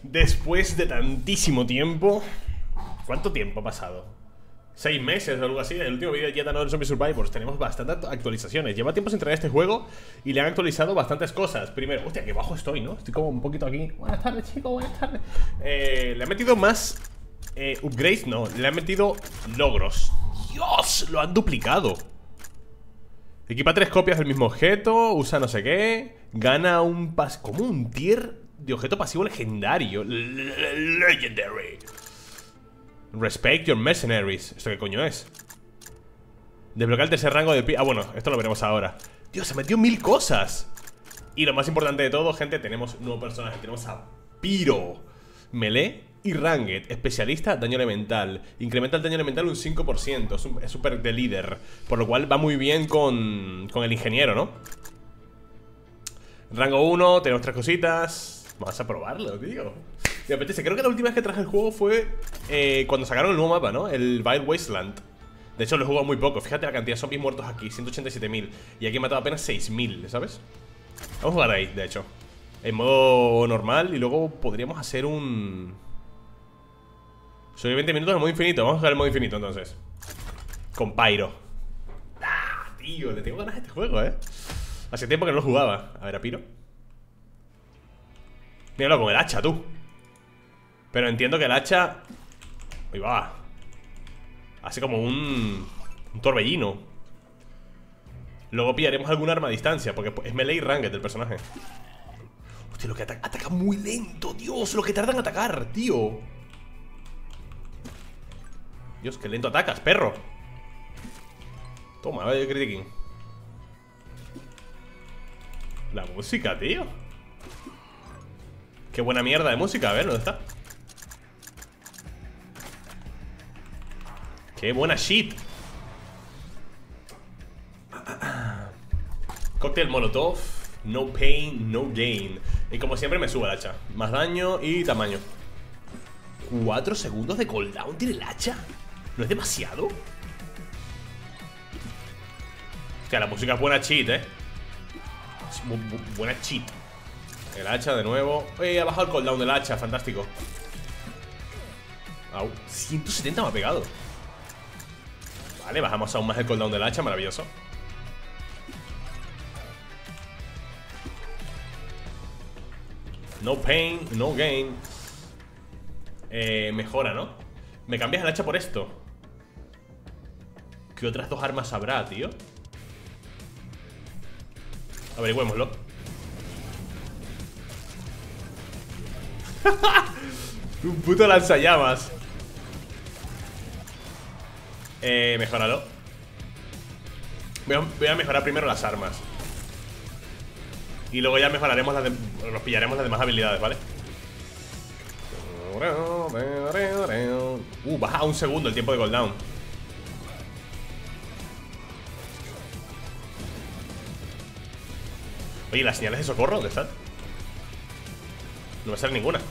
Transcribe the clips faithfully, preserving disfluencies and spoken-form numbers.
Después de tantísimo tiempo. ¿Cuánto tiempo ha pasado? Seis meses o algo así. El último vídeo de Yet Another Zombie Survivors. Tenemos bastantes actualizaciones. Lleva tiempo sin traer este juego y le han actualizado bastantes cosas. Primero, hostia, que bajo estoy, ¿no? Estoy como un poquito aquí. Buenas tardes, chicos, buenas tardes. eh, Le han metido más eh, upgrades, no. Le han metido logros. Dios, lo han duplicado. Equipa tres copias del mismo objeto. Usa no sé qué. Gana un pas... como un tier de objeto pasivo legendario. Legendary. Respect your mercenaries. ¿Esto qué coño es? Desbloquear el tercer rango de pi... Ah, bueno, esto lo veremos ahora. Dios, se metió mil cosas. Y lo más importante de todo, gente, tenemos nuevo personaje. Tenemos a Pyro. Melee y Ranged. Especialista, daño elemental. Incrementa el daño elemental un cinco por ciento. Es súper de líder. Por lo cual va muy bien con, con el ingeniero, ¿no? Rango uno, tenemos tres cositas. Vamos a probarlo, tío. Me apetece. Creo que la última vez que traje el juego fue eh, cuando sacaron el nuevo mapa, ¿no? El Wild Wasteland. De hecho lo he jugado muy poco. Fíjate la cantidad de zombies muertos aquí, ciento ochenta y siete mil. Y aquí he matado apenas seis mil, ¿sabes? Vamos a jugar ahí, de hecho, en modo normal. Y luego podríamos hacer un... Soy veinte minutos en modo infinito. Vamos a jugar el modo infinito entonces. Con Pyro. Ah, tío, le tengo ganas a este juego, eh. Hace tiempo que no lo jugaba. A ver, a Pyro. Míralo con el hacha, tú. Pero entiendo que el hacha... Ahí va. Hace como un... un torbellino. Luego pillaremos algún arma a distancia, porque es melee y ranged del personaje. Hostia, lo que ataca... Ataca muy lento, Dios. Lo que tarda en atacar, tío. Dios, qué lento atacas, perro. Toma, vaya critiquín. La música, tío. Qué buena mierda de música, a ver, ¿dónde está? Qué buena shit. Cóctel molotov. No pain, no gain. Y como siempre me sube el hacha. Más daño y tamaño. Cuatro segundos de cooldown tiene el hacha. ¿No es demasiado? Hostia, la música es buena cheat, eh. Es bu bu buena cheat. El hacha de nuevo. Oye, ha bajado el cooldown del hacha, fantástico. Au, ciento setenta me ha pegado. Vale, bajamos aún más el cooldown del hacha, maravilloso. No pain, no gain. Eh, mejora, ¿no? ¿Me cambias el hacha por esto? ¿Qué otras dos armas habrá, tío? Averigüémoslo. Un puto lanzallamas. Eh, mejóralo. Voy a, voy a mejorar primero las armas. Y luego ya mejoraremos las de, nos pillaremos las demás habilidades, ¿vale? Uh, baja un segundo el tiempo de cooldown. Oye, ¿las señales de socorro dónde están? No me sale ninguna.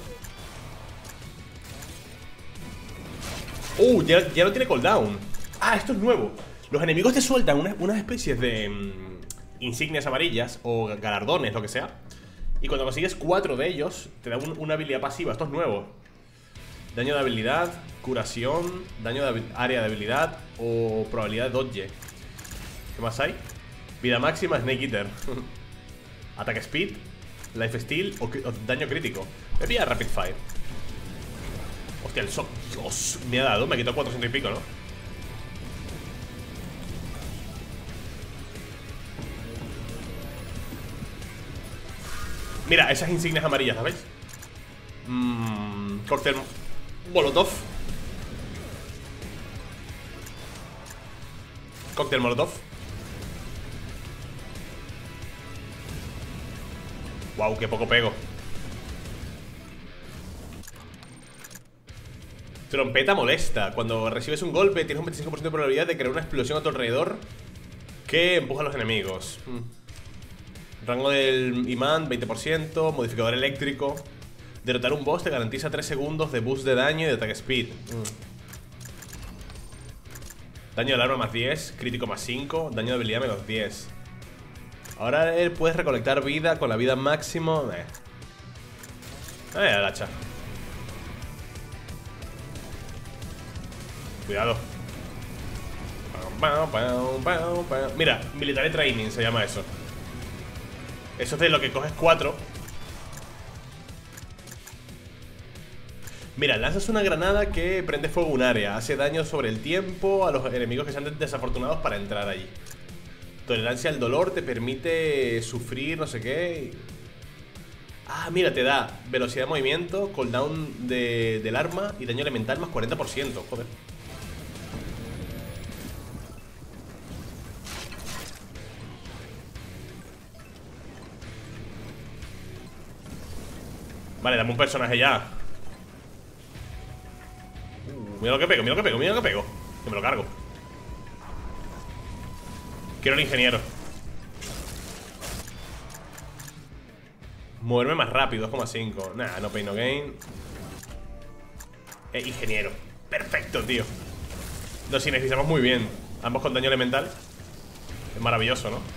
Uh, ya, ya no tiene cooldown. Ah, esto es nuevo. Los enemigos te sueltan unas, unas especies de mmm, insignias amarillas o galardones, lo que sea. Y cuando consigues cuatro de ellos, te da un, una habilidad pasiva. Esto es nuevo. Daño de habilidad, curación, daño de área de habilidad o probabilidad de dodge. ¿Qué más hay? Vida máxima, Snake Eater. Attack Speed, Life Steal o, o daño crítico. Me pilla Rapid Fire. Hostia, el shock. Dios, me ha dado, me ha quitado cuatrocientos y pico, ¿no? Mira, esas insignias amarillas, ¿sabéis? Mmm. Cóctel Molotov. Cóctel Molotov. Wow, qué poco pego. Trompeta molesta. Cuando recibes un golpe tienes un veinticinco por ciento de probabilidad de crear una explosión a tu alrededor que empuja a los enemigos. hmm. Rango del imán, veinte por ciento. Modificador eléctrico. Derrotar un boss te garantiza tres segundos de boost de daño y de attack speed. hmm. Daño del arma más diez. Crítico más cinco. Daño de habilidad menos diez. Ahora él puedes recolectar vida con la vida máximo. Eh, eh el hacha. Cuidado. Mira, Military Training se llama eso. Eso es de lo que coges cuatro. Mira, lanzas una granada que prende fuego un área. Hace daño sobre el tiempo a los enemigos que sean desafortunados para entrar allí. Tolerancia al dolor te permite sufrir no sé qué. Ah, mira, te da velocidad de movimiento, cooldown de, del arma y daño elemental más cuarenta por ciento. Joder. Vale, dame un personaje ya. uh, Mira lo que pego, mira lo que pego, mira lo que pego. Que me lo cargo. Quiero el ingeniero. Moverme más rápido, dos coma cinco. Nah, no pain no gain. Eh, ingeniero. Perfecto, tío. Nos sinergizamos muy bien. Ambos con daño elemental. Es maravilloso, ¿no?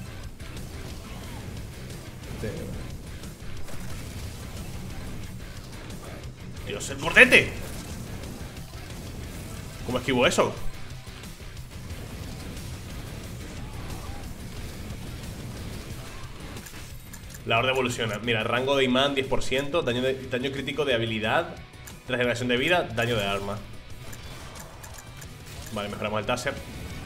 Dios, el bordete. ¿Cómo esquivo eso? La horda evoluciona. Mira, rango de imán diez por ciento, daño, de, daño crítico de habilidad, regeneración de vida, daño de arma. Vale, mejoramos el taser.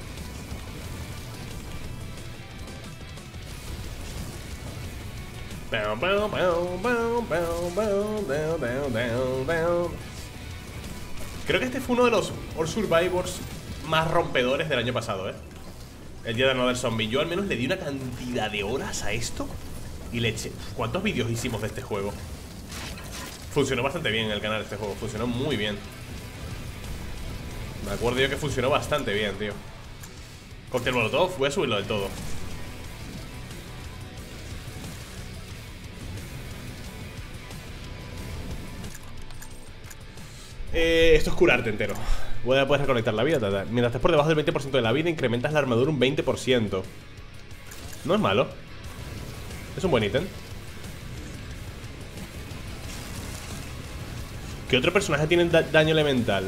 Creo que este fue uno de los All Survivors más rompedores del año pasado, ¿eh? El día de Another Zombie. Yo al menos le di una cantidad de horas a esto y le eché. ¿Cuántos vídeos hicimos de este juego? Funcionó bastante bien en el canal este juego. Funcionó muy bien. Me acuerdo yo que funcionó bastante bien, tío. Cóctel Molotov, voy a subirlo del todo. Eh, esto es curarte entero. Voy a poder reconectar la vida, tata. Mientras estés por debajo del veinte por ciento de la vida, incrementas la armadura un veinte por ciento. No es malo. Es un buen ítem. ¿Qué otro personaje tiene da daño elemental?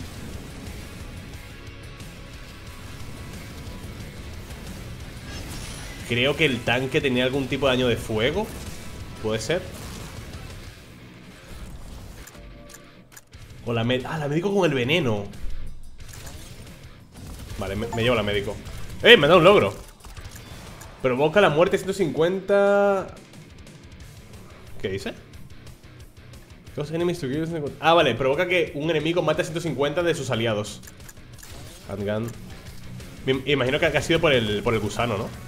Creo que el tanque tenía algún tipo de daño de fuego. ¿Puede ser? O la médico. Ah, la médico con el veneno. Vale, me, me llevo la médico. ¡Eh! Me ha dado un logro. Provoca la muerte ciento cincuenta. ¿Qué dice? Ah, vale, provoca que un enemigo mate a ciento cincuenta de sus aliados. Handgun. Me imagino que ha sido por el, por el gusano, ¿no?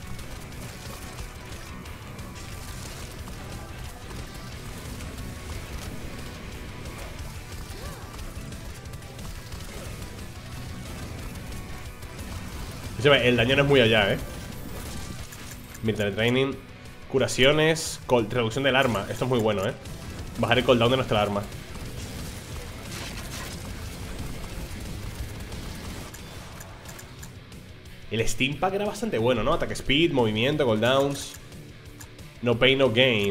El daño no es muy allá, ¿eh? Military Training. Curaciones. Reducción del arma. Esto es muy bueno, ¿eh? Bajar el cooldown de nuestra arma. El Steam Pack era bastante bueno, ¿no? Ataque speed, movimiento, cooldowns. No pain, no gain.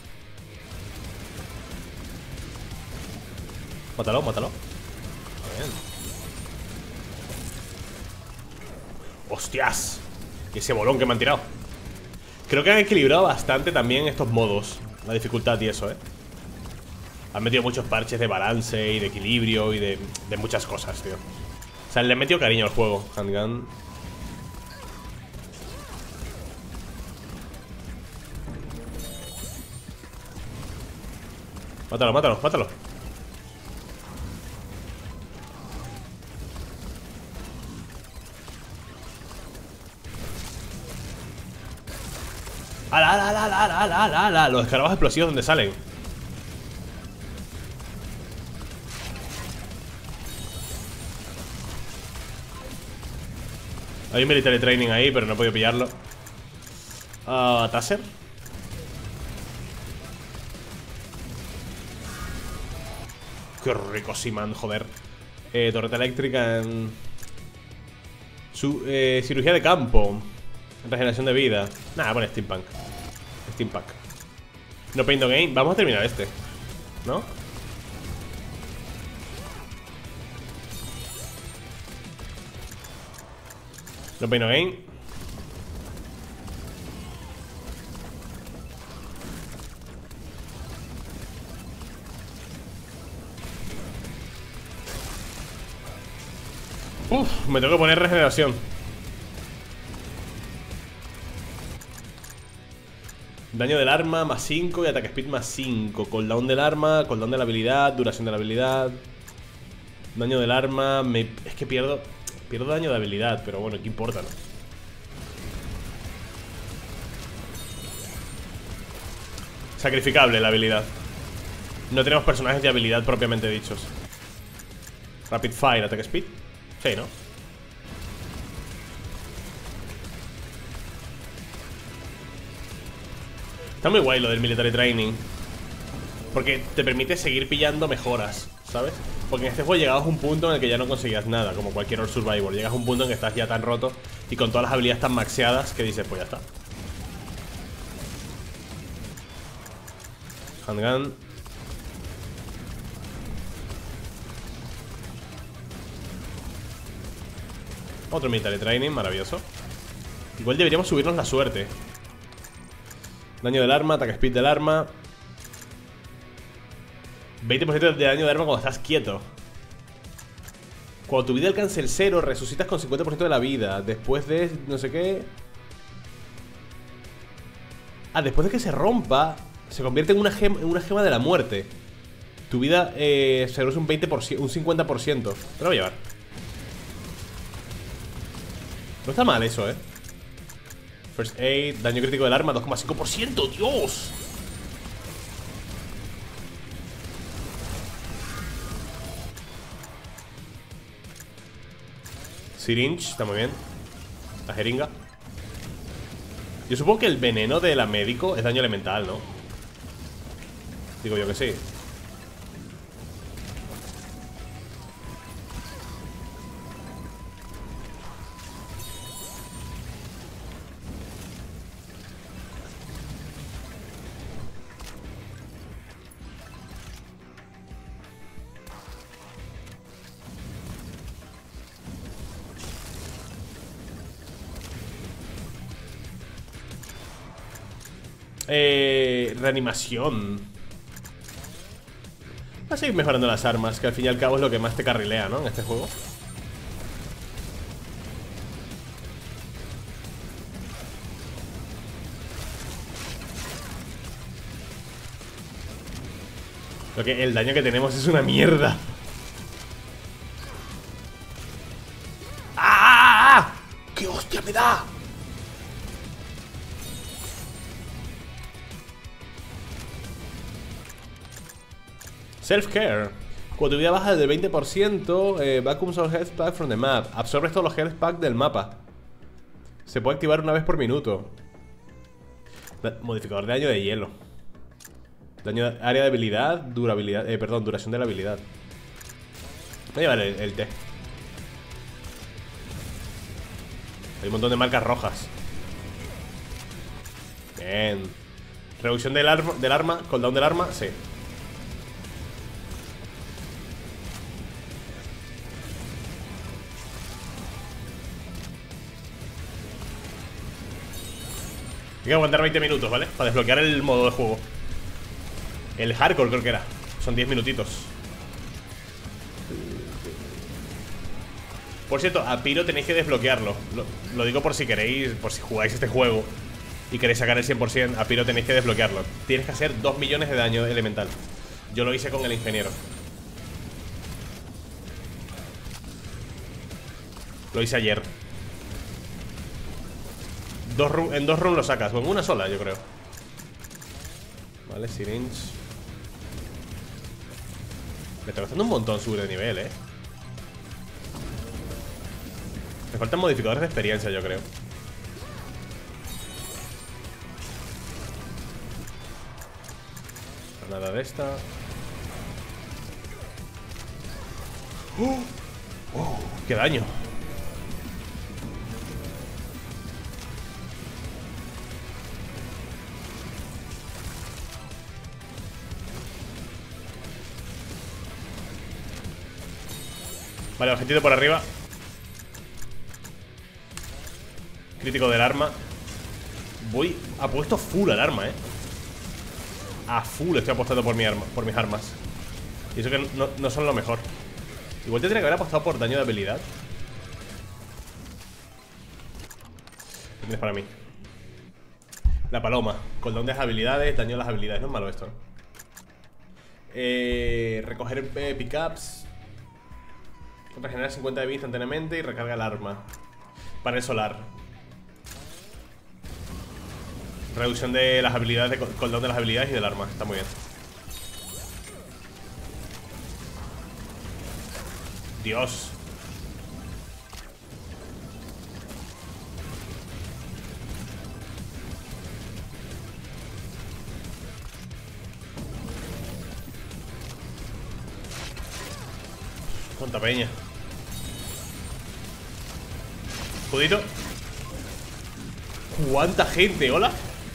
Mátalo, mátalo. Bien. ¡Hostias! Y ese bolón que me han tirado. Creo que han equilibrado bastante también estos modos. La dificultad y eso, ¿eh? Han metido muchos parches de balance y de equilibrio y de, de muchas cosas, tío. O sea, le han metido cariño al juego. Handgun. Mátalo, mátalo, mátalo. ¡Ala, ala, ala, ala, ala, ala, ala! Los escarabajos explosivos, ¿dónde salen? Hay un military training ahí, pero no he podido pillarlo. uh, Taser. Qué rico, Siman, joder. eh, Torreta eléctrica en... Su, eh, cirugía de campo. Regeneración de vida. Nada, pone Steampunk. Steampunk. No pain no gain. Vamos a terminar este, ¿no? No pain no gain. Uf, me tengo que poner regeneración. Daño del arma más cinco y ataque speed más cinco. Cooldown del arma, cooldown de la habilidad, duración de la habilidad. Daño del arma, me... es que pierdo Pierdo daño de habilidad, pero bueno, ¿qué importa, no? Sacrificable la habilidad. No tenemos personajes de habilidad propiamente dichos. Rapid Fire, Attack Speed. Sí, ¿no? Está muy guay lo del Military Training, porque te permite seguir pillando mejoras, ¿sabes? Porque en este juego llegabas a un punto en el que ya no conseguías nada, como cualquier otro Survivor. Llegas a un punto en que estás ya tan roto y con todas las habilidades tan maxeadas que dices, pues ya está. Handgun. Otro Military Training, maravilloso. Igual deberíamos subirnos la suerte. Daño del arma, ataque speed del arma. veinte por ciento de daño de arma cuando estás quieto. Cuando tu vida alcance el cero, resucitas con cincuenta por ciento de la vida. Después de no sé qué. Ah, después de que se rompa, se convierte en una gema, en una gema de la muerte. Tu vida eh, se reduce un veinte por ciento, un cincuenta por ciento. Te lo voy a llevar. No está mal eso, eh. First aid, daño crítico del arma, dos coma cinco por ciento. ¡Dios! Syringe, está muy bien. La jeringa. Yo supongo que el veneno de la médico es daño elemental, ¿no? Digo yo que sí. Eh, reanimación. Va a seguir mejorando las armas, que al fin y al cabo es lo que más te carrilea, ¿no? En este juego. Lo que el daño que tenemos es una mierda. ¡Ah! ¡Qué hostia me da! Self-care. Cuando tu vida baja del veinte por ciento, eh, vacuums all health pack from the map. Absorbes todos los health pack del mapa. Se puede activar una vez por minuto. Da modificador de daño de hielo. Daño de área de habilidad, durabilidad, eh, perdón, duración de la habilidad. Voy a llevar el, el té. Hay un montón de marcas rojas. Bien. Reducción del arma, del arma, cooldown del arma, sí. Hay que aguantar veinte minutos, ¿vale? Para desbloquear el modo de juego. El hardcore creo que era. Son diez minutitos. Por cierto, a Pyro tenéis que desbloquearlo. Lo, lo digo por si queréis, por si jugáis este juego y queréis sacar el cien por ciento. A Pyro tenéis que desbloquearlo. Tienes que hacer dos millones de daño elemental. Yo lo hice con el ingeniero. Lo hice ayer. Dos en dos runs lo sacas, o en una sola, yo creo. Vale, syringe. Me está costando un montón subir de nivel, eh. Me faltan modificadores de experiencia, yo creo. Nada de esta. ¡Oh! ¡Oh! ¡Qué daño! Vale, objetivo por arriba. Crítico del arma. Voy apuesto full al arma, eh. A full estoy apostando por mi arma, por mis armas. Y eso que no, no son lo mejor. Igual tendría que haber apostado por daño de habilidad. ¿Qué tienes para mí? La paloma. Cooldown de las habilidades, daño a las habilidades. No es malo esto, ¿no? Eh, recoger eh, pickups. Regenera cincuenta de vida instantáneamente y recarga el arma. Panel solar. Reducción de las habilidades, de cooldown de las habilidades y del arma. Está muy bien. Dios. Cuánta peña. Judito. Cuánta gente, hola.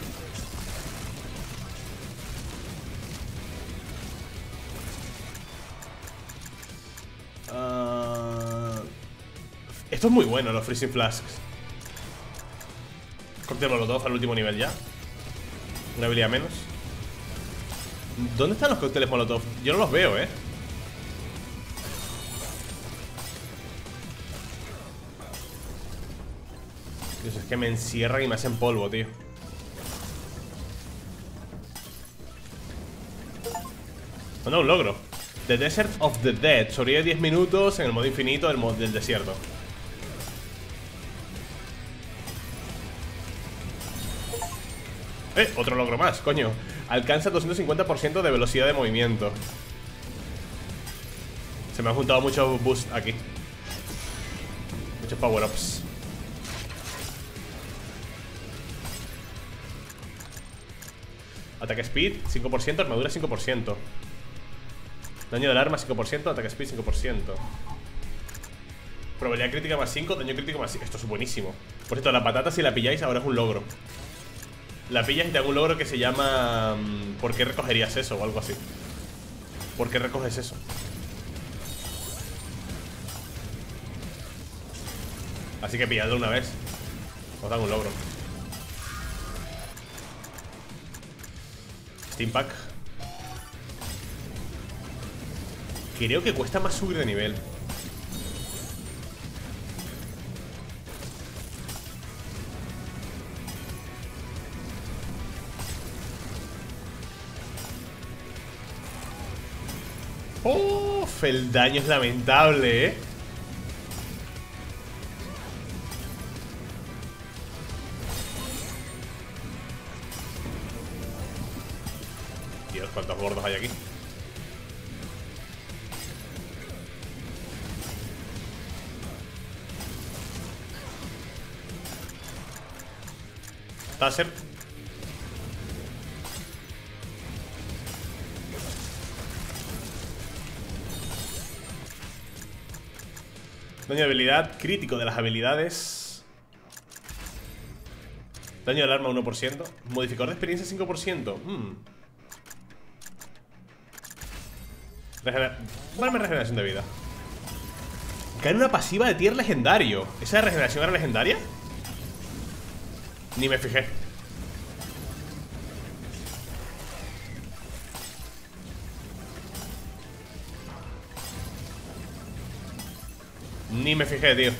Uh... Esto es muy bueno, los Freezing Flasks. Cóctel molotov al último nivel ya. Una habilidad menos. ¿Dónde están los cócteles molotov? Yo no los veo, eh. Dios, es que me encierran y me hacen polvo, tío. Oh, no, un logro. The Desert of the Dead. Sobrevive diez minutos en el modo infinito del, mod del desierto. Eh, otro logro más, coño. Alcanza doscientos cincuenta por ciento de velocidad de movimiento. Se me han juntado muchos boosts aquí. Muchos power-ups. Ataque speed, cinco por ciento, armadura cinco por ciento. Daño del arma cinco por ciento, ataque speed cinco por ciento. Probabilidad crítica más cinco, daño crítico más cinco. Esto es buenísimo. Por cierto, la patata si la pilláis ahora es un logro. La pillas y te hago un logro que se llama ¿por qué recogerías eso? O algo así. ¿Por qué recoges eso? Así que pilladlo una vez. Os dan un logro. Steam Pack. Creo que cuesta más subir de nivel. ¡Oh! El daño es lamentable, ¿eh? Dios, cuántos gordos hay aquí. Taser. Daño de habilidad, crítico de las habilidades. Daño del arma uno por ciento. Modificador de experiencia cinco por ciento. mm. Regener... Dame regeneración de vida. Gana una pasiva de tier legendario. ¿Esa de regeneración era legendaria? Ni me fijé. Ni me fijé, tío.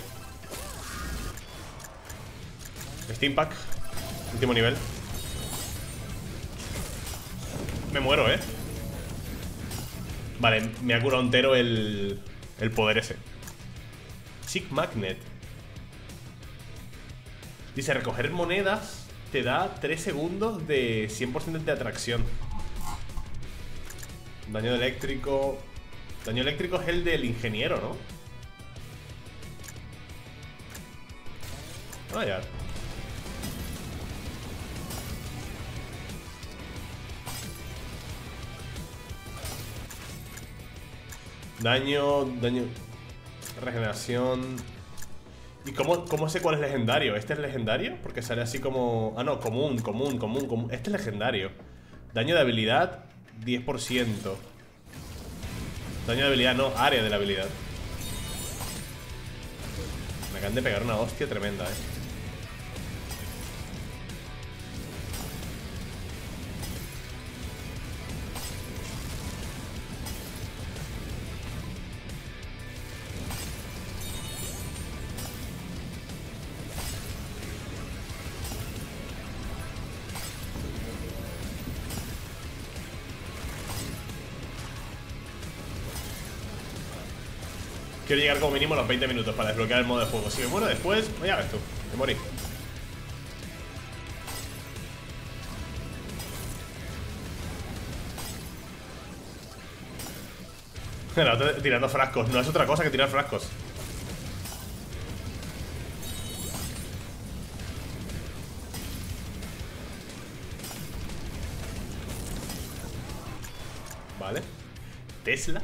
Steam Pack. Último nivel. Me muero, eh. Vale, me ha curado entero el, el poder ese. Chick Magnet. Dice, recoger monedas te da tres segundos de cien por ciento de atracción. Daño eléctrico. Daño eléctrico es el del ingeniero, ¿no? Ah, ya. Daño, daño. Regeneración. ¿Y cómo, cómo sé cuál es legendario? ¿Este es legendario? Porque sale así como... Ah, no, común, común, común, común. Este es legendario. Daño de habilidad, diez por ciento. Daño de habilidad, no, área de la habilidad. Me acaban de pegar una hostia tremenda, eh. Quiero llegar como mínimo a los veinte minutos para desbloquear el modo de juego. Si me muero después, pues ya ves tú, me morí. El otro tirando frascos, no es otra cosa que tirar frascos. Vale. Tesla.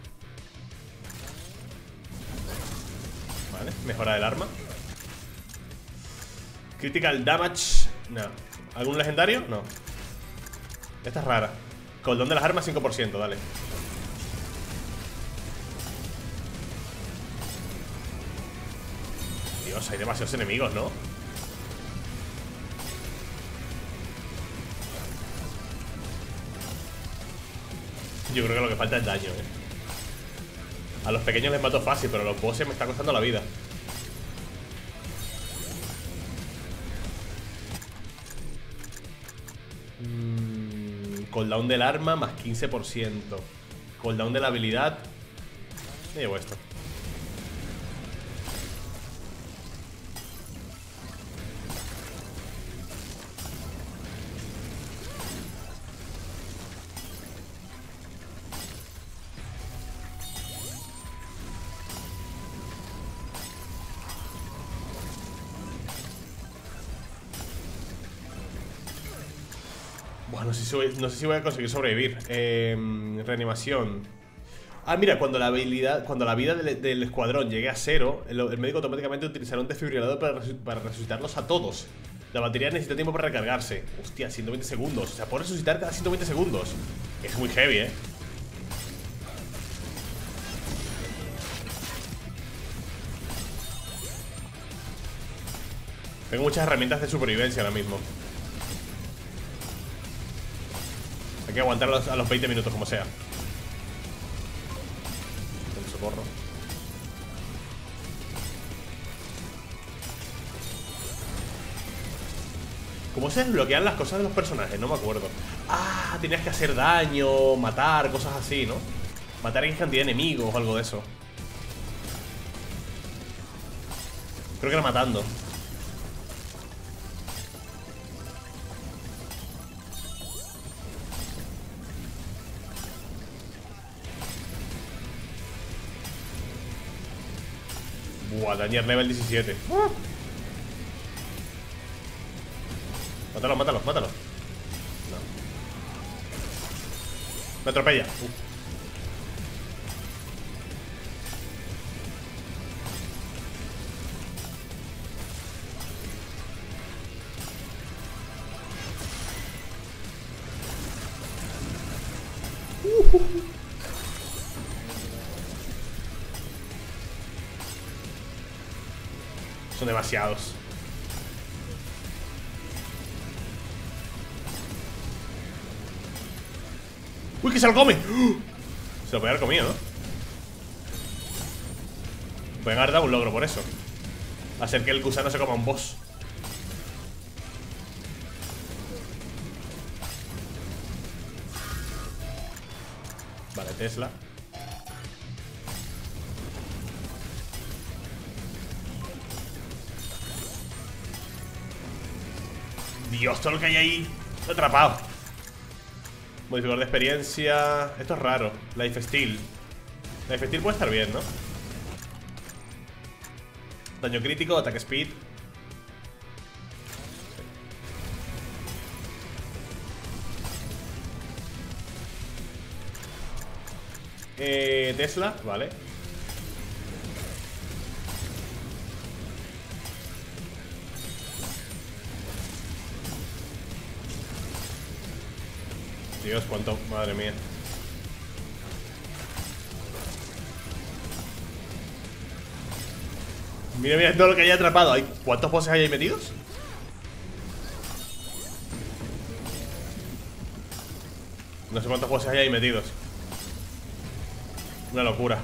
Vale, mejora del arma. Critical damage. No. ¿Algún legendario? No. Esta es rara. Cooldown de las armas cinco por ciento, dale. Dios, hay demasiados enemigos, ¿no? Yo creo que lo que falta es daño, ¿eh? A los pequeños les mato fácil, pero a los bosses me está costando la vida. mm, Cooldown del arma más quince por ciento. Cooldown de la habilidad. Me llevo esto. Bueno, no sé si voy, no sé si voy a conseguir sobrevivir. eh, Reanimación. Ah, mira, cuando la habilidad, cuando la vida del, del escuadrón llegue a cero, el, el médico automáticamente utilizará un desfibrilador para, para resucitarlos a todos. La batería necesita tiempo para recargarse. Hostia, ciento veinte segundos. O sea, puedo resucitar cada ciento veinte segundos. Es muy heavy, eh. Tengo muchas herramientas de supervivencia ahora mismo. Hay que aguantar a los, a los veinte minutos como sea. Con socorro. ¿Cómo se desbloquean las cosas de los personajes? No me acuerdo. Ah, tenías que hacer daño, matar, cosas así, ¿no? Matar a X cantidad de enemigos o algo de eso. Creo que era matando. Buah, dañar level diecisiete. uh. Mátalo, mátalo, mátalo. No. Me atropella. uh. Uh, uh, uh. Son demasiados. ¡Uy, que se lo come! ¡Uh! Se lo puede haber comido, ¿no? Pueden haber dado un logro por eso. Hacer que el gusano se coma un boss. Vale, Tesla. Dios, todo lo que hay ahí. Lo he atrapado. Modificador de experiencia. Esto es raro. Life Steal. Life Steal puede estar bien, ¿no? Daño crítico, ataque speed. Eh, Tesla, vale. Dios, cuánto, madre mía. Mira, mira todo lo que hay atrapado. ¿Hay cuántos bosses hay ahí metidos? No sé cuántos bosses hay ahí metidos. Una locura.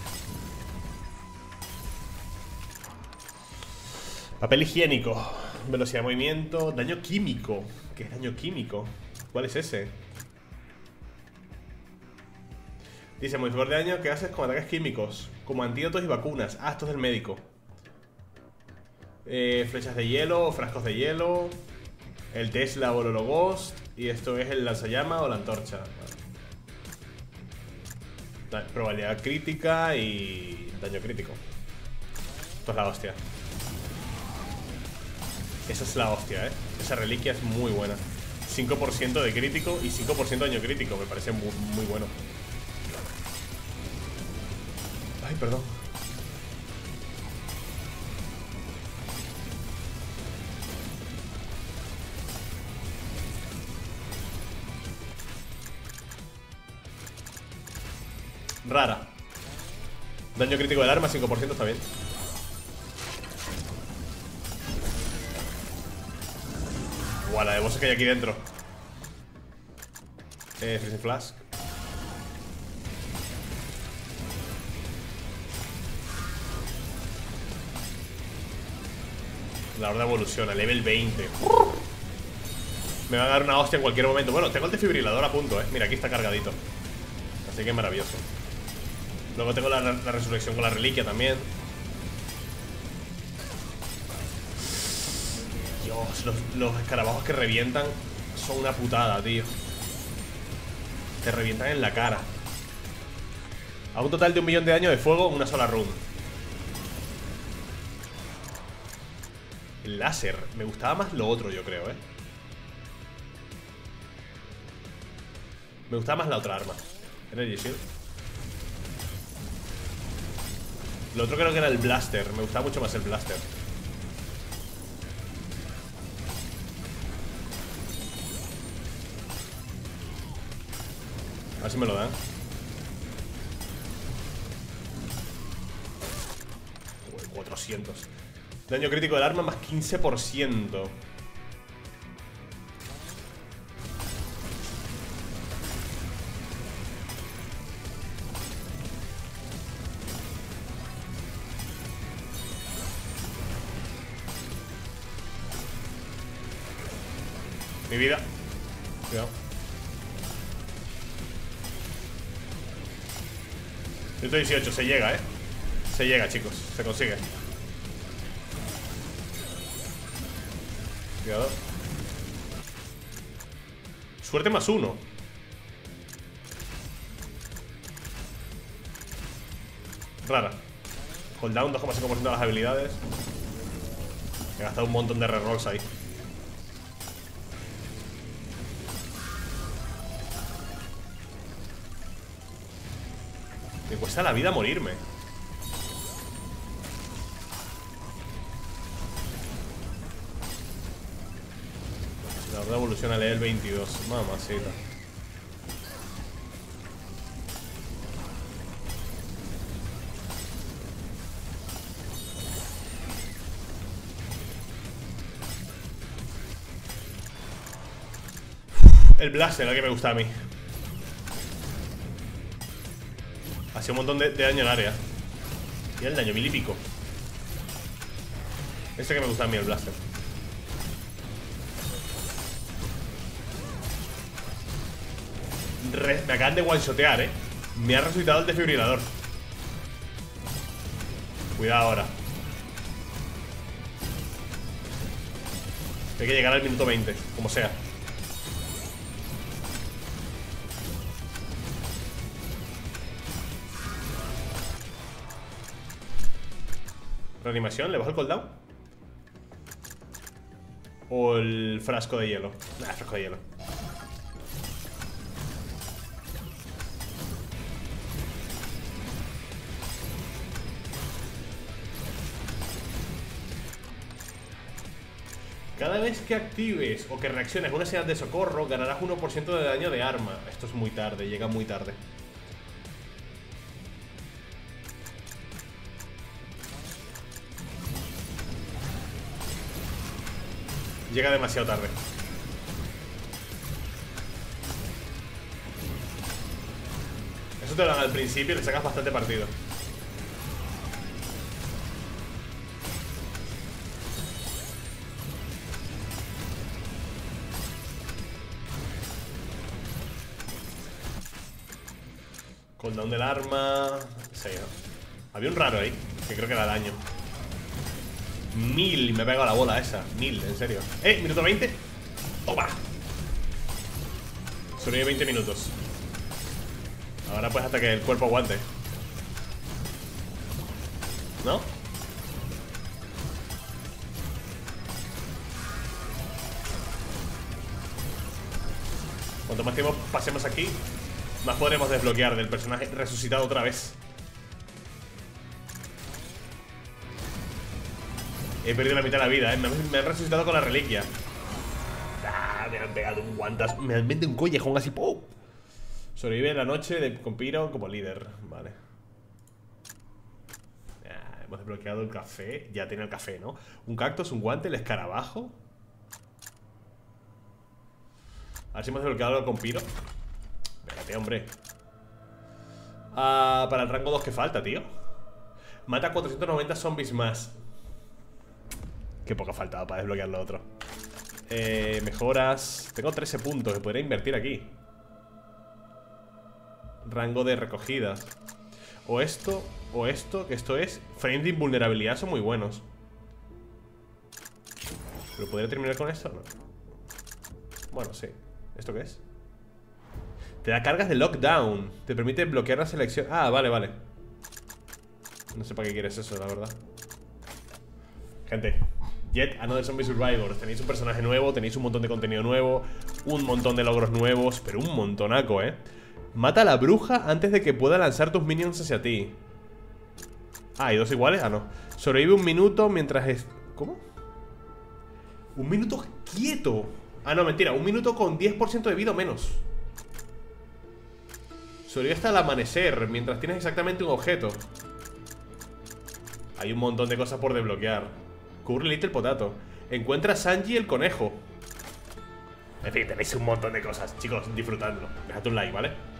Papel higiénico. Velocidad de movimiento. Daño químico. ¿Qué es daño químico? ¿Cuál es ese? Dice, modificador de daño que haces con ataques químicos, como antídotos y vacunas. Ah, esto es del médico. eh, Flechas de hielo, frascos de hielo, el Tesla o el Hologhost. Y esto es el lanzallama o la antorcha. Vale, probabilidad crítica y daño crítico. Esto es la hostia. Esa es la hostia, eh. Esa reliquia es muy buena. cinco por ciento de crítico y cinco por ciento de daño crítico. Me parece muy, muy bueno. Ay, perdón. Rara. Daño crítico del arma, cinco por ciento está bien. Guau, la de bosses que hay aquí dentro. Eh, Freezing Flask. La horda evoluciona, level veinte. Me va a dar una hostia en cualquier momento. Bueno, tengo el desfibrilador a punto, eh. Mira, aquí está cargadito. Así que maravilloso. Luego tengo la, la resurrección con la reliquia también. Dios, los, los escarabajos que revientan son una putada, tío. Te revientan en la cara. A un total de un millón de daño de fuego en una sola run. El láser. Me gustaba más lo otro, yo creo, eh. Me gustaba más la otra arma. Energy Shield. Lo otro creo que era el Blaster. Me gustaba mucho más el Blaster. A ver si me lo dan. Uy, cuatrocientos. Daño crítico del arma más quince por ciento. Mi vida. Cuidado. ciento dieciocho, se llega, eh. Se llega, chicos, se consigue. Cuidado. Suerte más uno. Rara. Cooldown dos coma cinco por ciento de las habilidades. He gastado un montón de rerolls ahí. Me cuesta la vida morirme. La horda evoluciona a level veintidós. Mamacita. El Blaster, el que me gusta a mí. Hacía un montón de, de daño en área. Y el daño mil y pico. Ese que me gusta a mí, el Blaster. Re, me acaban de one-shotear, eh. Me ha resucitado el desfibrilador. Cuidado ahora. Hay que llegar al minuto veinte, como sea. Reanimación, ¿le bajo el cooldown? O el frasco de hielo. Nah, frasco de hielo. Cada vez que actives o que reacciones a una señal de socorro, ganarás uno por ciento de daño de arma. Esto es muy tarde, llega muy tarde. Llega demasiado tarde. Eso te lo dan al principio y le sacas bastante partido. Cooldown del arma. Sí, ¿no? Había un raro ahí, que creo que era daño. Mil, me he pegado la bola esa. Mil, en serio. Eh, minuto veinte. Toma. Sobrevive veinte minutos. Ahora pues hasta que el cuerpo aguante. ¿No? Cuanto más tiempo pasemos aquí, más podremos desbloquear del personaje resucitado otra vez. He perdido la mitad de la vida, ¿eh? Me han, me han resucitado con la reliquia. Ah, me han pegado un guantas. Me han metido un collejón así. ¡Pum! Sobrevive la noche de, con Piro como líder. Vale. Ah, hemos desbloqueado el café. Ya tiene el café, ¿no? Un cactus, un guante, el escarabajo. A ver si hemos desbloqueado algo con Piro. Espérate, hombre. Ah, para el rango dos que falta, tío. Mata cuatrocientos noventa zombies más. Qué poco ha faltado para desbloquear lo otro. eh, Mejoras. Tengo trece puntos que podría invertir aquí. Rango de recogida. O esto, o esto, que esto es frames de invulnerabilidad, son muy buenos. ¿Pero podría terminar con esto? No. Bueno, sí. ¿Esto qué es? Te da cargas de lockdown. Te permite bloquear la selección. Ah, vale, vale. No sé para qué quieres eso, la verdad. Gente, Yet Another Zombie Survivor. Tenéis un personaje nuevo, tenéis un montón de contenido nuevo, un montón de logros nuevos, pero un montonaco, ¿eh? Mata a la bruja antes de que pueda lanzar tus minions hacia ti. Ah, ¿hay dos iguales? Ah, no. Sobrevive un minuto mientras es... ¿Cómo? Un minuto quieto. Ah, no, mentira. Un minuto con diez por ciento de vida o menos. Sobrevive hasta el amanecer mientras tienes exactamente un objeto. Hay un montón de cosas por desbloquear. Curry Little Potato. Encuentra a Sanji el conejo. En fin, tenéis un montón de cosas. Chicos, disfrutadlo. Dejad un like, ¿vale?